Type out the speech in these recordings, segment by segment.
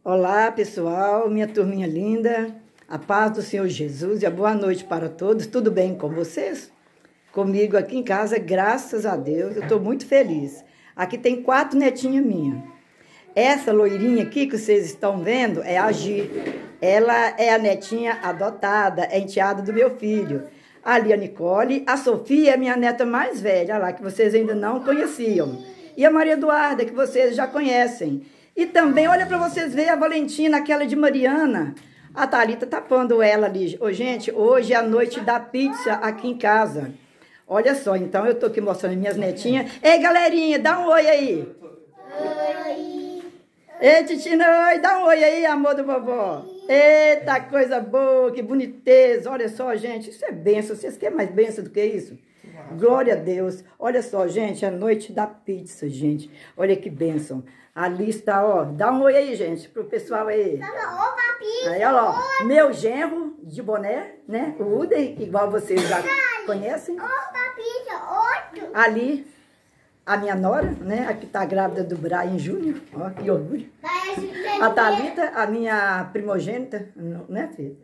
Olá, pessoal, minha turminha linda, a paz do Senhor Jesus e a boa noite para todos. Tudo bem com vocês? Comigo aqui em casa, graças a Deus, eu estou muito feliz. Aqui tem 4 netinhas minhas. Essa loirinha aqui que vocês estão vendo é a Gi. Ela é a netinha adotada, é enteada do meu filho. Ali a Nicole, a Sofia é minha neta mais velha, lá que vocês ainda não conheciam. E a Maria Eduarda, que vocês já conhecem. E também, olha para vocês verem a Valentina, aquela de Mariana. A Thalita tapando ela ali. Ô, gente, hoje é a noite da pizza aqui em casa. Olha só, então eu tô aqui mostrando minhas netinhas. Ei, galerinha, dá um oi aí. Oi. Ei, Titina, oi, dá um oi aí, amor do vovó. Eita, coisa boa, que boniteza. Olha só, gente, isso é bênção. Vocês querem mais bênção do que isso? Glória a Deus. Olha só, gente, a noite da pizza, gente. Olha que bênção. Ali está, ó. Dá um oi aí, gente, pro pessoal aí. Opa, pizza. Aí, olha lá, meu genro de boné, né? O Uden, igual vocês já conhecem. Opa, pizza, 8. Ali, a minha nora, né? A que tá grávida do Brian Júnior. Ó, que orgulho. A Thalita, a minha primogênita, né, filha?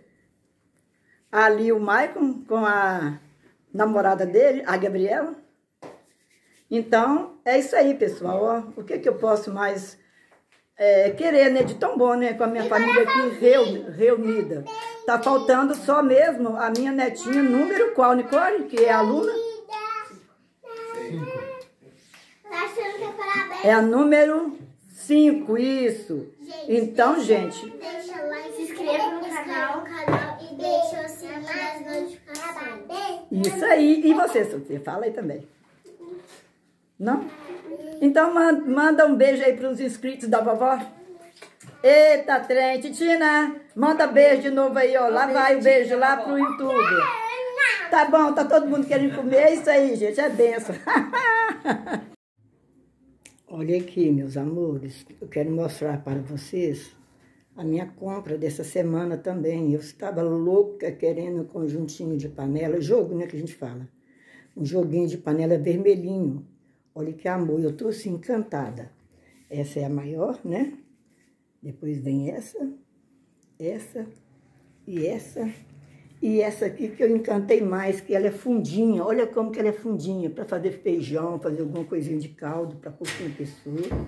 Ali o Maicon com a namorada dele, a Gabriela. Então, é isso aí, pessoal. Ó, o que que eu posso mais querer, né? De tão bom, né? Com a minha família aqui reunida. Tá faltando só mesmo a minha netinha número qual, Nicole? Que é a aluna? 5. É a número 5, isso. Então, gente... Deixa like, se inscreva no canal e deixa o sininho das notificações. Isso aí. E você, Sofia? Fala aí também. Não? Então, manda um beijo aí para os inscritos da vovó. Eita, trem. Titina, manda beijo de novo aí, ó. Lá vai o beijo lá pro YouTube. Tá bom, tá todo mundo querendo comer. É isso aí, gente. É benção. Olha aqui, meus amores. Eu quero mostrar para vocês a minha compra dessa semana também. Eu estava louca querendo um conjuntinho de panela. Jogo, né, que a gente fala. Um joguinho de panela vermelhinho. Olha que amor, eu tô assim encantada. Essa é a maior, né? Depois vem essa e essa. E essa aqui que eu encantei mais, que ela é fundinha. Olha como que ela é fundinha, para fazer feijão, fazer alguma coisinha de caldo, para pouquinha pessoa.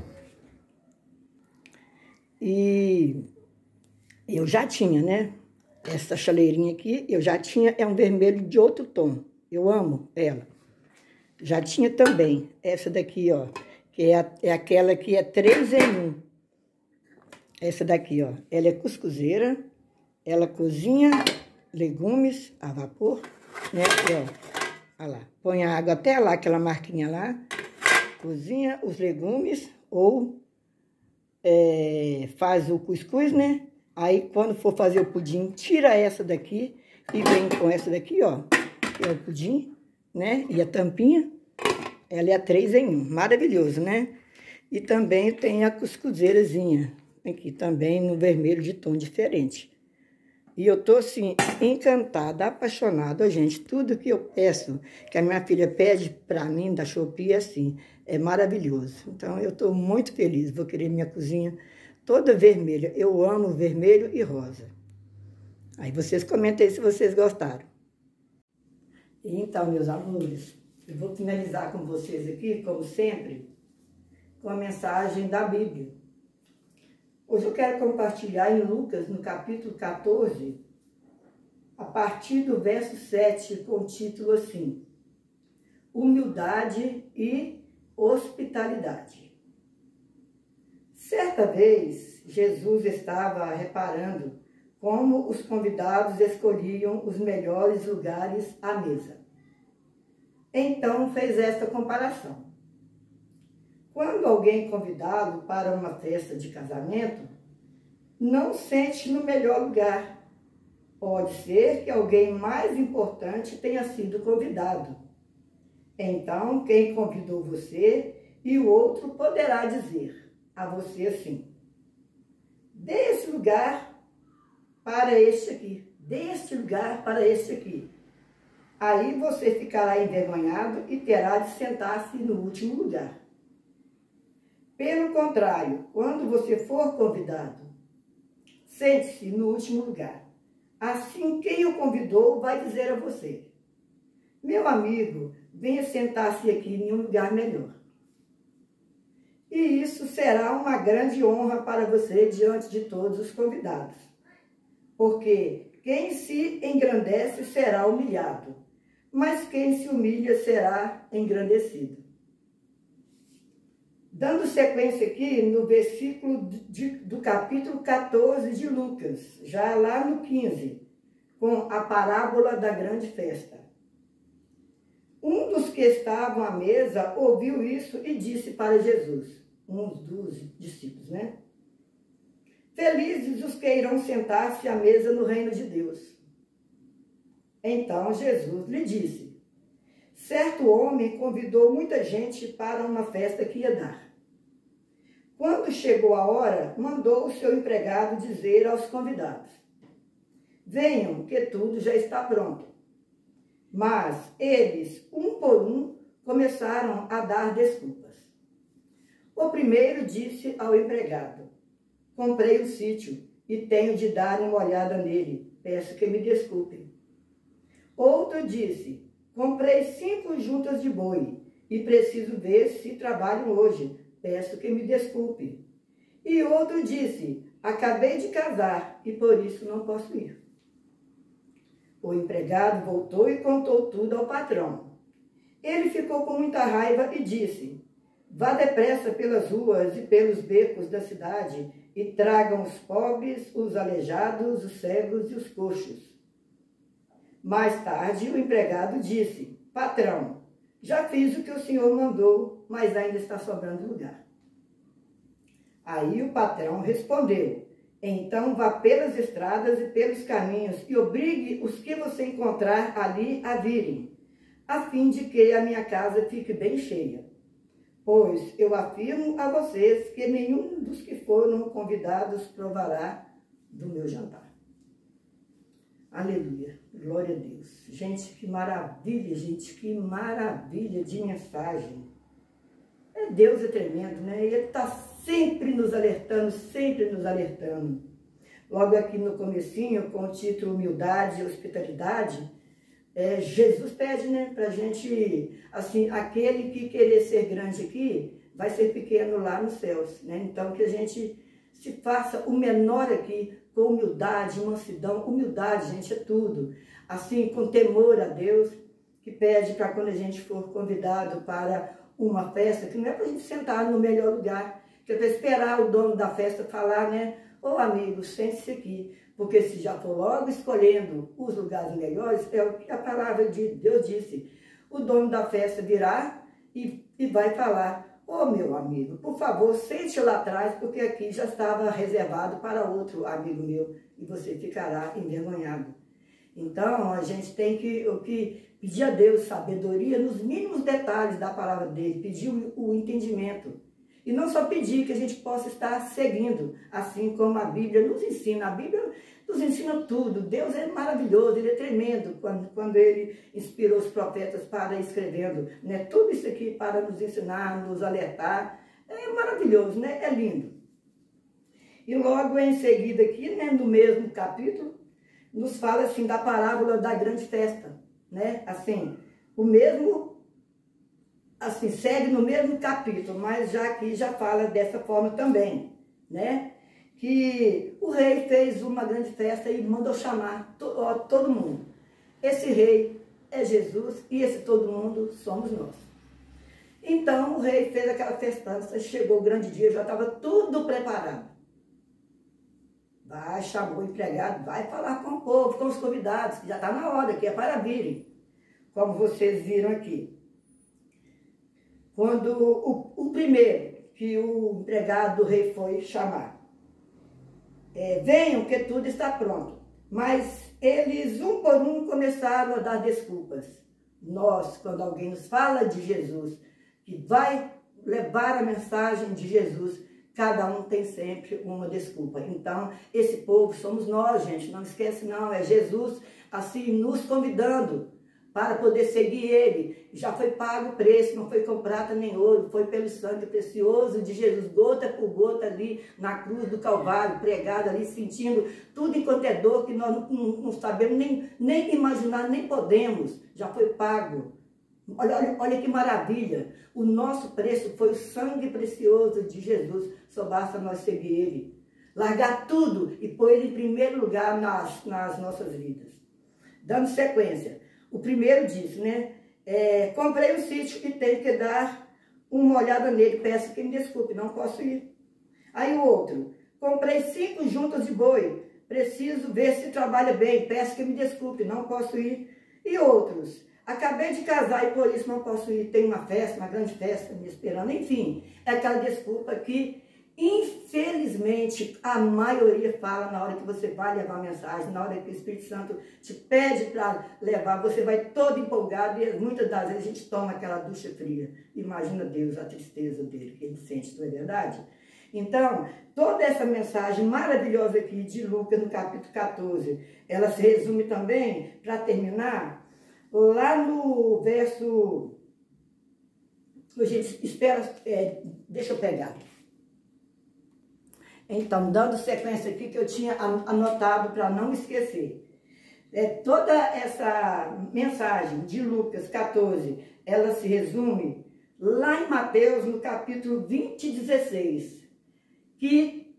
E eu já tinha, né? Essa chaleirinha aqui, eu já tinha, é um vermelho de outro tom. Eu amo ela. Já tinha também essa daqui, ó, que é aquela que é 3 em 1. Essa daqui, ó, ela é cuscuzeira, ela cozinha legumes a vapor, né, aqui, ó, olha lá, põe a água até lá, aquela marquinha lá, cozinha os legumes ou faz o cuscuz, né, aí quando for fazer o pudim, tira essa daqui e vem com essa daqui, ó, que é o pudim, né? E a tampinha, ela é a 3 em 1. Maravilhoso, né? E também tem a cuscuzeirazinha, aqui também no vermelho de tom diferente. E eu tô, assim, encantada, apaixonada, gente. Tudo que eu peço, que a minha filha pede pra mim da Shopee, é assim, é maravilhoso. Então, eu tô muito feliz. Vou querer minha cozinha toda vermelha. Eu amo vermelho e rosa. Aí vocês comentem aí se vocês gostaram. Então, meus amores, eu vou finalizar com vocês aqui, como sempre, com a mensagem da Bíblia. Hoje eu quero compartilhar em Lucas, no capítulo 14, a partir do verso 7, com o título assim: Humildade e Hospitalidade. Certa vez, Jesus estava reparando como os convidados escolhiam os melhores lugares à mesa. Então, fez esta comparação. Quando alguém é convidado para uma festa de casamento, não sente no melhor lugar. Pode ser que alguém mais importante tenha sido convidado. Então, quem convidou você e o outro poderá dizer a você assim: dê esse lugar para este aqui, deste lugar para este aqui. Aí você ficará envergonhado e terá de sentar-se no último lugar. Pelo contrário, quando você for convidado, sente-se no último lugar. Assim, quem o convidou vai dizer a você: meu amigo, venha sentar-se aqui em um lugar melhor. E isso será uma grande honra para você diante de todos os convidados. Porque quem se engrandece será humilhado, mas quem se humilha será engrandecido. Dando sequência aqui no versículo do capítulo 14 de Lucas, já lá no 15, com a parábola da grande festa. Um dos que estavam à mesa ouviu isso e disse para Jesus, um dos discípulos, né? Felizes os que irão sentar-se à mesa no reino de Deus. Então Jesus lhe disse, certo homem convidou muita gente para uma festa que ia dar. Quando chegou a hora, mandou o seu empregado dizer aos convidados, venham, que tudo já está pronto. Mas eles, um por um, começaram a dar desculpas. O primeiro disse ao empregado, comprei um sítio e tenho de dar uma olhada nele, peço que me desculpem. Outro disse, comprei 5 juntas de boi e preciso ver se trabalham hoje, peço que me desculpe. E outro disse, acabei de casar e por isso não posso ir. O empregado voltou e contou tudo ao patrão. Ele ficou com muita raiva e disse, vá depressa pelas ruas e pelos becos da cidade e tragam os pobres, os aleijados, os cegos e os coxos. Mais tarde, o empregado disse, patrão, já fiz o que o senhor mandou, mas ainda está sobrando lugar. Aí o patrão respondeu, então vá pelas estradas e pelos caminhos e obrigue os que você encontrar ali a virem, a fim de que a minha casa fique bem cheia. Pois eu afirmo a vocês que nenhum dos que foram convidados provará do meu jantar. Aleluia, glória a Deus. Gente, que maravilha, gente, que maravilha de mensagem. Deus é tremendo, né? Ele está sempre nos alertando, sempre nos alertando. Logo aqui no comecinho, com o título Humildade e Hospitalidade, Jesus pede, né, para a gente, assim, aquele que querer ser grande aqui, vai ser pequeno lá nos céus, né? Então, que a gente se faça o menor aqui, com humildade, mansidão. Humildade, gente, é tudo. Assim, com temor a Deus, que pede para quando a gente for convidado para uma festa, que não é para a gente sentar no melhor lugar, que é para esperar o dono da festa falar, né? Ô amigo, sente-se aqui. Porque se já for logo escolhendo os lugares melhores, é o que a palavra de Deus disse. O dono da festa virá e vai falar, ô meu amigo, por favor, sente lá atrás, porque aqui já estava reservado para outro amigo meu, e você ficará envergonhado. Então, a gente tem que pedir a Deus sabedoria nos mínimos detalhes da palavra dele, pedir o entendimento. E não só pedir, que a gente possa estar seguindo, assim como a Bíblia nos ensina. A Bíblia nos ensina tudo. Deus é maravilhoso, Ele é tremendo quando Ele inspirou os profetas para escrevendo, né? Tudo isso aqui para nos ensinar, nos alertar. É maravilhoso, né? É lindo. E logo em seguida aqui, né, no mesmo capítulo, nos fala assim da parábola da grande festa, né? Assim, o mesmo... Assim, segue no mesmo capítulo, mas já aqui já fala dessa forma também, né? Que o rei fez uma grande festa e mandou chamar todo mundo. Esse rei é Jesus e esse todo mundo somos nós. Então, o rei fez aquela festança, chegou o grande dia, já estava tudo preparado. Vai, chamou o empregado, vai falar com o povo, com os convidados, que já está na hora, que é para virem, como vocês viram aqui. Quando o primeiro que o empregado do rei foi chamar, venham que tudo está pronto. Mas eles, um por um, começaram a dar desculpas. Nós, quando alguém nos fala de Jesus, que vai levar a mensagem de Jesus, cada um tem sempre uma desculpa. Então, esse povo somos nós, gente, não esquece não, é Jesus assim nos convidando para poder seguir Ele. Já foi pago o preço, não foi com prata nem ouro, foi pelo sangue precioso de Jesus, gota por gota ali na cruz do Calvário, pregado ali, sentindo tudo enquanto é dor que nós não sabemos nem imaginar, nem podemos. Já foi pago. Olha que maravilha. O nosso preço foi o sangue precioso de Jesus. Só basta nós seguir Ele. Largar tudo e pôr Ele em primeiro lugar nas nossas vidas. Dando sequência. O primeiro diz, né? Comprei um sítio e tenho que dar uma olhada nele. Peço que me desculpe, não posso ir. Aí o outro. Comprei 5 juntas de boi. Preciso ver se trabalha bem. Peço que me desculpe, não posso ir. E outros. Acabei de casar e por isso não posso ir. Tem uma festa, uma grande festa me esperando. Enfim, é aquela desculpa que, infelizmente, a maioria fala na hora que você vai levar a mensagem, na hora que o Espírito Santo te pede para levar, você vai todo empolgado e muitas das vezes a gente toma aquela ducha fria. Imagina Deus, a tristeza dele, que ele sente, não é verdade? Então, toda essa mensagem maravilhosa aqui de Lucas, no capítulo 14, ela se resume também, para terminar, lá no verso... Gente, espera, deixa eu pegar. Então, dando sequência aqui que eu tinha anotado para não me esquecer. Toda essa mensagem de Lucas 14, ela se resume lá em Mateus, no capítulo 20, 16, que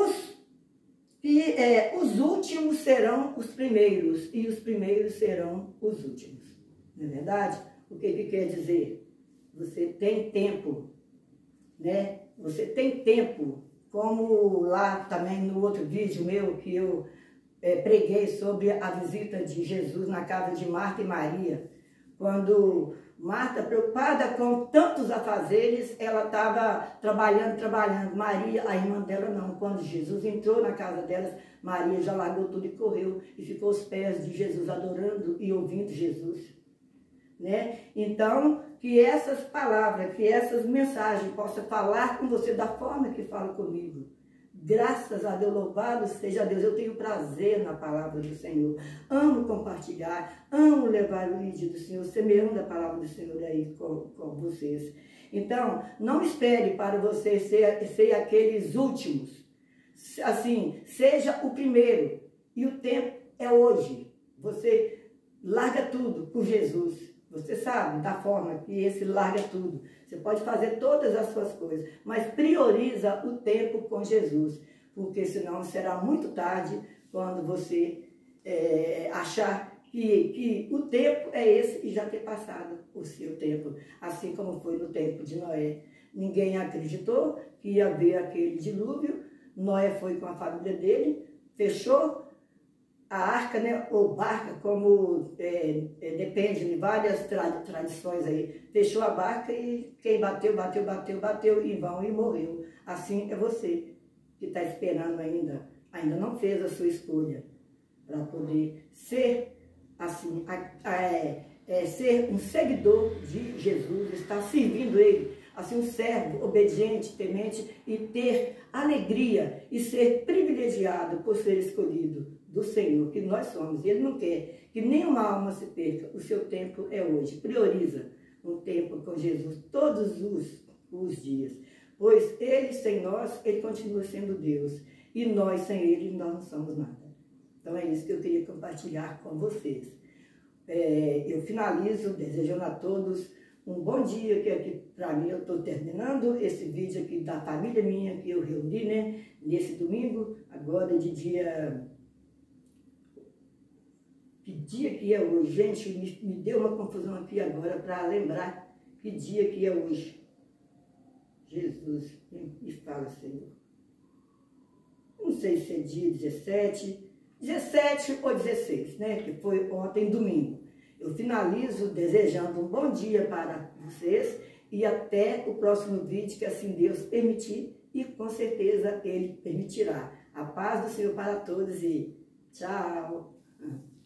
os últimos serão os primeiros e os primeiros serão os últimos. Não é verdade? O que quer dizer? Você tem tempo, né? Você tem tempo. Como lá também no outro vídeo meu que eu preguei sobre a visita de Jesus na casa de Marta e Maria. Quando Marta, preocupada com tantos afazeres, ela estava trabalhando. Maria, a irmã dela, não. Quando Jesus entrou na casa delas, Maria já largou tudo e correu e ficou aos pés de Jesus, adorando e ouvindo Jesus. Né? Então, que essas palavras, que essas mensagens possam falar com você da forma que fala comigo. Graças a Deus, louvado seja Deus, eu tenho prazer na palavra do Senhor. Amo compartilhar, amo levar o vídeo do Senhor, semeando a palavra do Senhor aí com vocês. Então, não espere para você ser aqueles últimos. Assim, seja o primeiro. E o tempo é hoje. Você larga tudo por Jesus. Você sabe da forma que esse larga tudo. Você pode fazer todas as suas coisas, mas prioriza o tempo com Jesus, porque senão será muito tarde quando você achar que o tempo é esse e já ter passado o seu tempo, assim como foi no tempo de Noé. Ninguém acreditou que ia haver aquele dilúvio. Noé foi com a família dele, fechou a arca, né, ou barca, como depende de várias tradições aí, fechou a barca e quem bateu em vão e morreu. Assim é você que está esperando ainda não fez a sua escolha para poder ser, assim, ser um seguidor de Jesus, estar servindo Ele, assim, um servo obediente, temente e ter alegria e ser privilegiado por ser escolhido do Senhor, que nós somos. Ele não quer que nenhuma alma se perca. O seu tempo é hoje. Prioriza um tempo com Jesus todos os dias. Pois Ele sem nós, Ele continua sendo Deus. E nós sem Ele, nós não somos nada. Então é isso que eu queria compartilhar com vocês. Eu finalizo desejando a todos um bom dia, que aqui para mim eu estou terminando esse vídeo aqui da família minha que eu reuni, né, nesse domingo, agora de dia... Que dia que é hoje? Gente, me deu uma confusão aqui agora para lembrar que dia que é hoje. Jesus, me fala, Senhor. Não sei se é dia 17 ou 16, né, que foi ontem, domingo. Eu finalizo desejando um bom dia para vocês e até o próximo vídeo, que assim Deus permitir, e com certeza Ele permitirá. A paz do Senhor para todos e tchau!